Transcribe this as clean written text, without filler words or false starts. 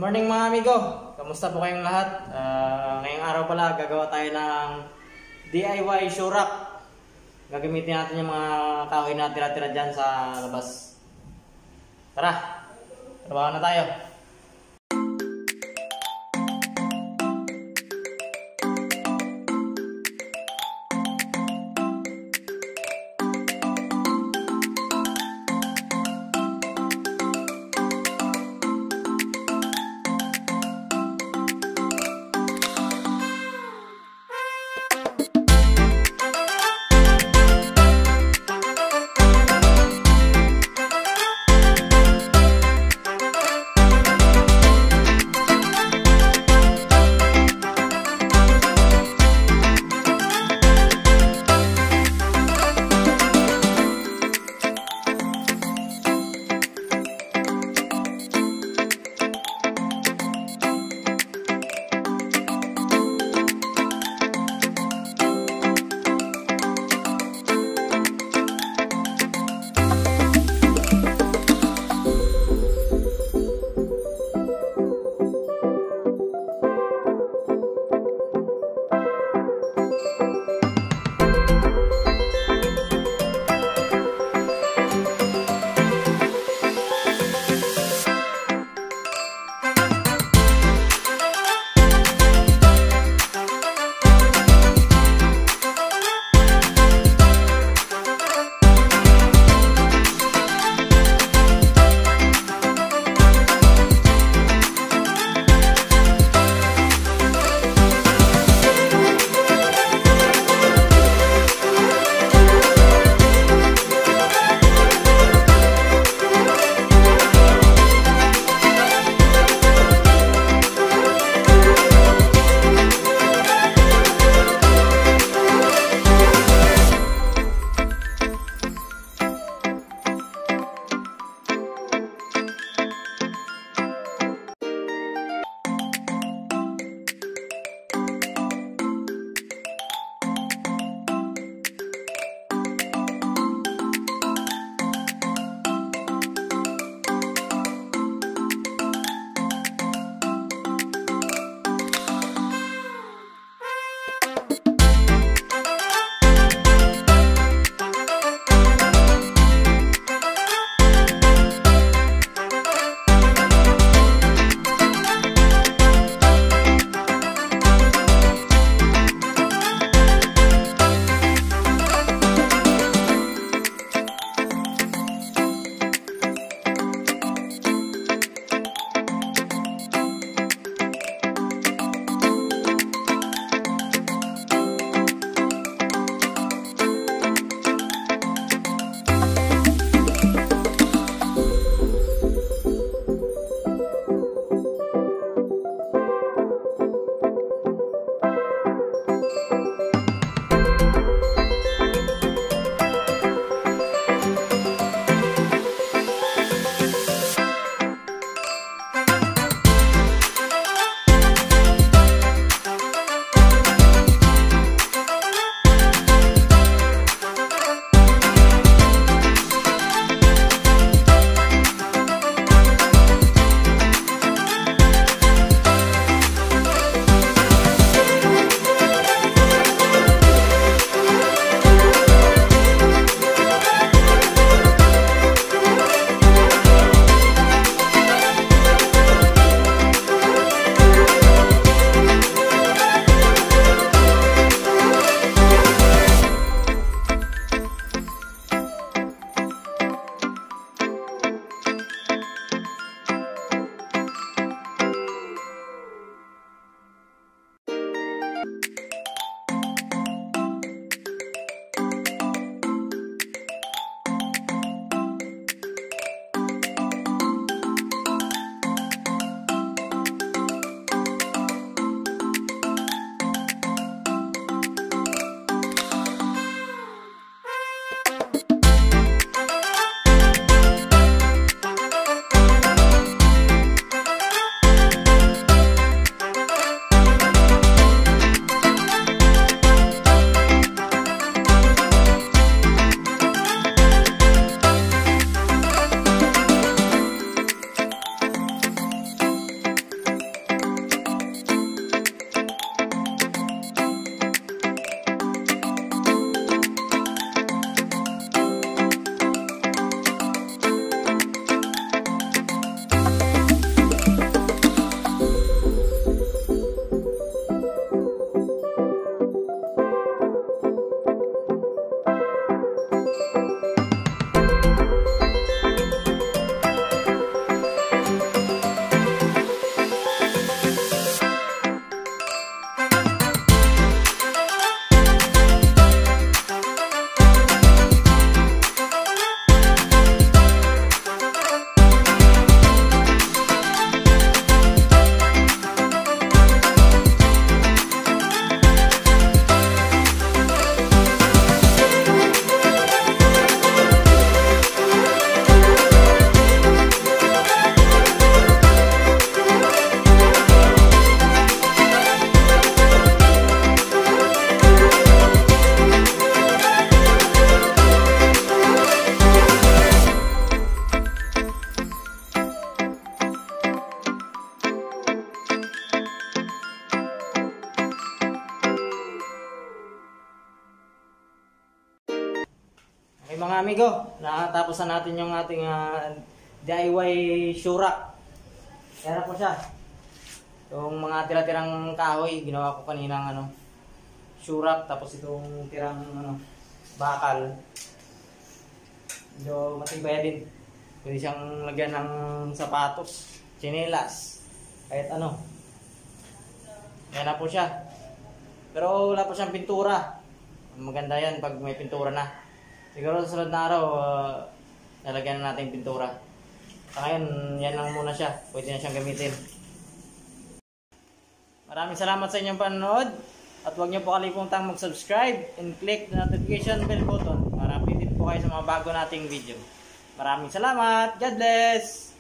Morning mga amigo, kamusta po kayong lahat? Ngayong araw pala gagawa tayo ng DIY shoe rack. Gagamitin natin yung mga kahoy na tira-tira dyan sa labas. Tara, trabaho na tayo. mga amigo, natapos na natin yung ating DIY shoe rack. Yan po siya. Yung mga tira-tirang kahoy, ginawa ko kaninang shoe rack, tapos itong tirang bakal. Medyo matibay din. Pwede siyang lagyan ng sapatos, tsinelas, kahit ano. Yan na po siya. Pero wala po siyang pintura. Maganda yan pag may pintura na. Siguro sa sunod na araw, lalagyan na natin yung pintura. Sa ngayon, yan lang muna siya. Pwede na siyang gamitin. Maraming salamat sa inyong panonood. At huwag niyo po kalimutang mag-subscribe and click the notification bell button para updated po kayo sa mga bago nating video. Maraming salamat. God bless!